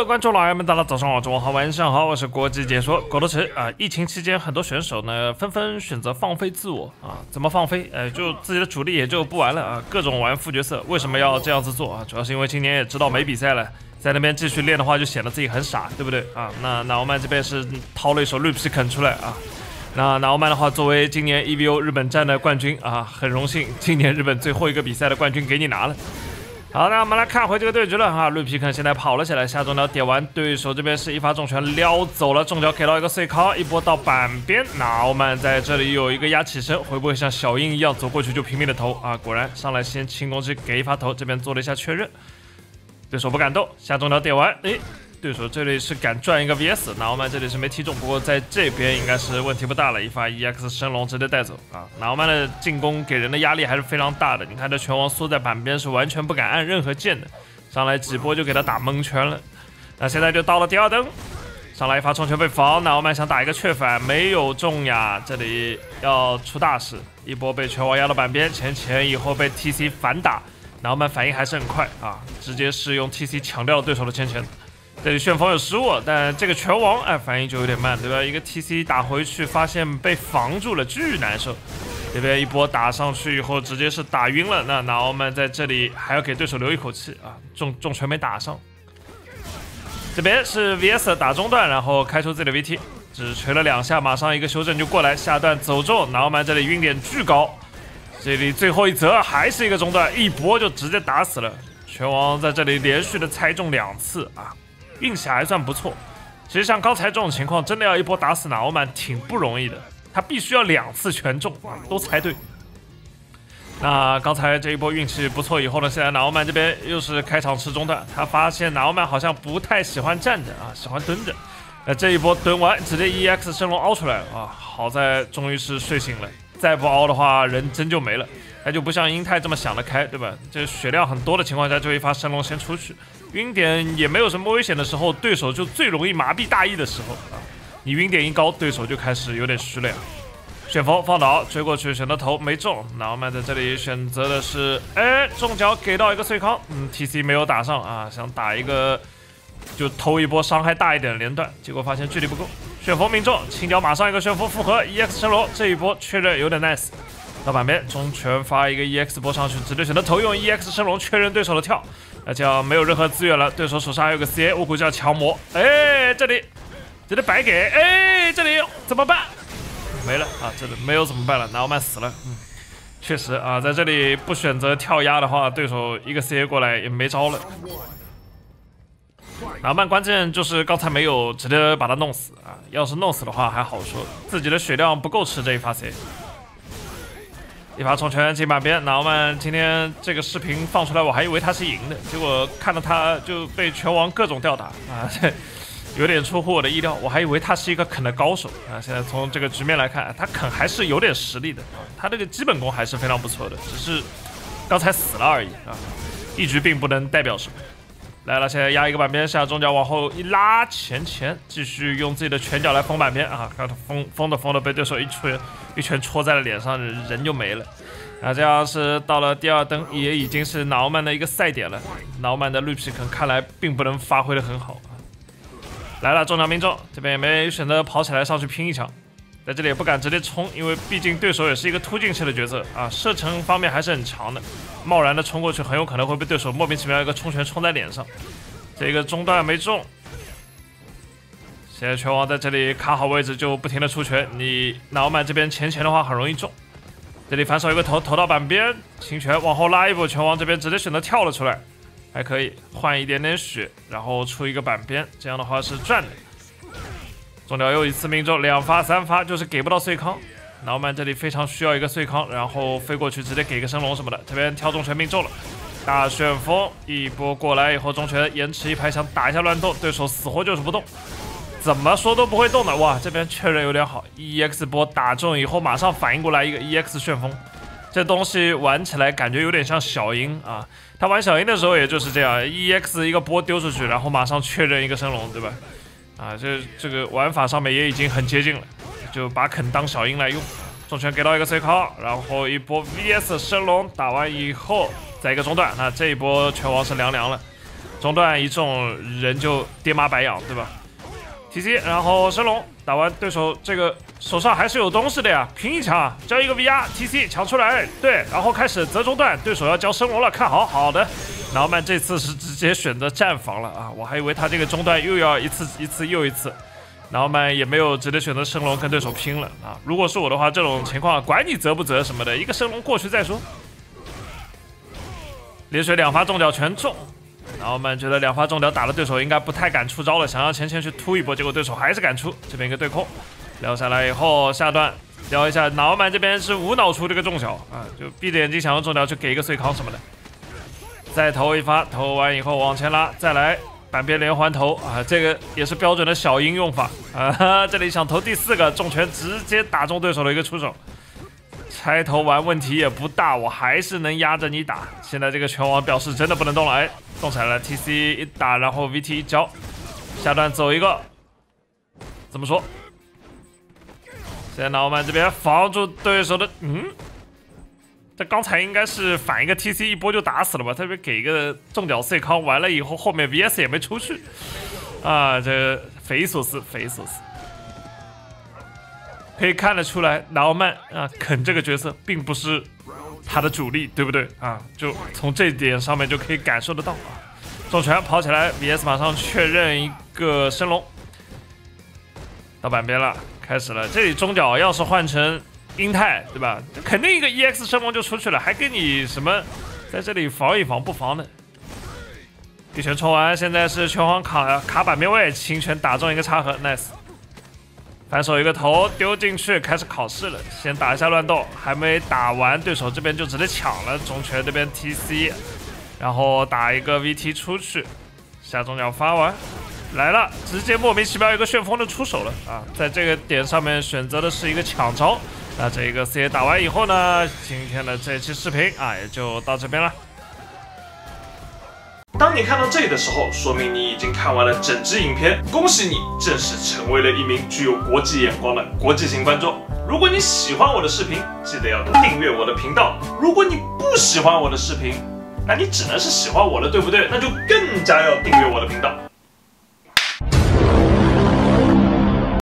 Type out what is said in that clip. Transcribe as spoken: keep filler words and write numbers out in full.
的观众老爷们，大家早上好，中午好，晚上好，我是国际解说狗头池啊。疫情期间，很多选手呢纷纷选择放飞自我啊，怎么放飞？呃，就自己的主力也就不玩了啊，各种玩副角色。为什么要这样子做啊？主要是因为今年也知道没比赛了，在那边继续练的话，就显得自己很傻，对不对啊？那那我们这边是掏了一手绿皮肯出来啊。那那欧曼的话，作为今年 E V O 日本站的冠军啊，很荣幸今年日本最后一个比赛的冠军给你拿了。好，那我们来看回这个对局了哈。绿皮肯现在跑了起来，下中脚点完，对手这边是一发重拳撩走了，中脚给到一个碎康，一波到板边。那欧曼在这里有一个压起身，会不会像小鹰一样走过去就拼命的投啊？果然上来先轻攻击给一发头，这边做了一下确认，对手不敢动，下中脚点完，诶。对手这里是敢赚一个 V S， 那欧曼这里是没踢中，不过在这边应该是问题不大了，一发 E X 升龙直接带走啊。那欧曼的进攻给人的压力还是非常大的，你看这拳王缩在板边是完全不敢按任何键的，上来几波就给他打蒙圈了。那现在就到了第二灯，上来一发冲拳被防，那欧曼想打一个确反没有中呀，这里要出大事，一波被拳王压到板边，前前以后被 T C 反打，那欧曼反应还是很快啊，直接是用 T C 抢掉了对手的前前。这里旋风有失误，但这个拳王哎反应就有点慢，对吧？一个 T C 打回去，发现被防住了，巨难受。这边一波打上去以后，直接是打晕了。那那奥曼在这里还要给对手留一口气啊，重重拳没打上。这边是 V S 打中段，然后开出自己的 V T， 只锤了两下，马上一个修正就过来，下段走中，那奥曼这里晕点巨高。这里最后一折还是一个中段，一波就直接打死了。拳王在这里连续的猜中两次啊。运气还算不错，其实像刚才这种情况，真的要一波打死纳欧曼挺不容易的，他必须要两次全中啊，都猜对。那刚才这一波运气不错以后呢，现在纳欧曼这边又是开场吃中段，他发现纳欧曼好像不太喜欢站着啊，喜欢蹲着。那这一波蹲完，直接 E X 升龙凹出来了啊，好在终于是睡醒了，再不凹的话人真就没了。他就不像英泰这么想得开，对吧？这血量很多的情况下，就一发升龙先出去，晕点也没有什么危险的时候，对手就最容易麻痹大意的时候啊！你晕点一高，对手就开始有点虚了呀。旋风放倒，追过去选择头没中，那欧曼在这里选择的是，哎，中脚给到一个碎康，嗯 ，T C 没有打上啊，想打一个就偷一波伤害大一点的连段，结果发现距离不够，旋风命中，青鸟马上一个旋风复合 ，E X 升龙，这一波确认有点 nice。到板边，中拳发一个 E X 波上去，直接选择投用 E X 升龙确认对手的跳，那这样没有任何资源了，对手手上还有个 C A， 我估计要强魔。哎，这里这里白给，哎，这里怎么办？没了啊，这里没有怎么办了？拿奥曼死了，嗯，确实啊，在这里不选择跳压的话，对手一个 C A 过来也没招了。拿奥曼关键就是刚才没有直接把他弄死啊，要是弄死的话还好说，自己的血量不够吃这一发 C A。一发冲拳进板边，那欧曼今天这个视频放出来，我还以为他是赢的，结果看到他就被拳王各种吊打啊，这有点出乎我的意料，我还以为他是一个啃的高手啊。现在从这个局面来看，他啃还是有点实力的啊，他这个基本功还是非常不错的，只是刚才死了而已啊，一局并不能代表什么。来了，现在压一个板边下，中脚往后一拉，前前继续用自己的拳脚来封板边啊，看他封封的封的被对手一拳一拳戳在了脸上，人就没了。啊，这样是到了第二灯，也已经是纳欧曼的一个赛点了。纳欧曼的绿皮肯看来并不能发挥的很好。来了，中脚命中，这边也没选择跑起来上去拼一场，在这里也不敢直接冲，因为毕竟对手也是一个突进式的角色啊，射程方面还是很强的。贸然的冲过去，很有可能会被对手莫名其妙一个冲拳冲在脸上。这个中段没中，现在拳王在这里卡好位置就不停的出拳，你纳欧曼这边前前的话很容易中。这里反手一个头投到板边，轻拳往后拉一步，拳王这边直接选择跳了出来，还可以换一点点血，然后出一个板边，这样的话是赚的。中脚又一次命中，两发三发就是给不到碎康。纳欧曼这里非常需要一个碎康，然后飞过去直接给个升龙什么的，这边跳中拳命中了，大旋风一波过来以后，中拳延迟一拍想打一下乱动，对手死活就是不动，怎么说都不会动的。哇，这边确认有点好 ，E X 波打中以后马上反应过来一个 E X 旋风，这东西玩起来感觉有点像小鹰啊，他玩小鹰的时候也就是这样 ，E X 一个波丢出去，然后马上确认一个升龙，对吧？啊，这这个玩法上面也已经很接近了。就把肯当小鹰来用，重拳给到一个 C 靠，然后一波 V S 升龙打完以后，再一个中断，那这一波拳王是凉凉了。 中段一中人就爹妈白养，对吧 ？T C， 然后升龙打完对手这个手上还是有东西的呀，拼一枪，交一个 V R，T C 抢出来，对，然后开始择中段，对手要交升龙了，看好，好的。劳曼这次是直接选择站防了啊，我还以为他这个中段又要一次一次又一次。 劳曼也没有直接选择升龙跟对手拼了啊！如果是我的话，这种情况管你择不择什么的，一个升龙过去再说。连水两发中脚全中，劳曼觉得两发中脚打的对手应该不太敢出招了，想要前前去突一波，结果对手还是敢出。这边一个对空，撩下来以后下段撩一下，劳曼这边是无脑出这个中脚啊，就闭着眼睛想用中脚去给一个碎康什么的。再投一发，投完以后往前拉，再来。 反边连环投啊，这个也是标准的小鹰用法啊！这里想投第四个重拳，直接打中对手的一个出手。拆投完问题也不大，我还是能压着你打。现在这个拳王表示真的不能动了，哎，动起来了 ！T C 一打，然后 V T 一交，下段走一个，怎么说？现在劳曼这边防住对手的，嗯。 这刚才应该是反一个 T C 一波就打死了吧？特别给一个重脚碎康，完了以后后面 V S 也没出去，啊，这匪夷所思，匪夷所思。可以看得出来，劳曼啊，肯这个角色并不是他的主力，对不对啊？就从这点上面就可以感受得到啊。重拳跑起来 ，V S 马上确认一个升龙，到板边了，开始了。这里中脚要是换成。 英泰对吧？肯定一个 E X 升龙就出去了，还跟你什么在这里防一防不防的？一拳冲完，现在是拳皇卡卡板边位，轻拳打中一个插盒 ，nice。反手一个头丢进去，开始考试了。先打一下乱斗，还没打完，对手这边就直接抢了。中拳这边 T C， 然后打一个 V T 出去，下中脚发完。 来了，直接莫名其妙一个旋风就出手了啊！在这个点上面选择的是一个抢招。那这个 C A 打完以后呢，今天的这期视频啊也就到这边了。 当你看到这里的时候，说明你已经看完了整支影片，恭喜你正式成为了一名具有国际眼光的国际型观众。如果你喜欢我的视频，记得要订阅我的频道。如果你不喜欢我的视频，那你只能是喜欢我了，对不对？那就更加要订阅我的频道。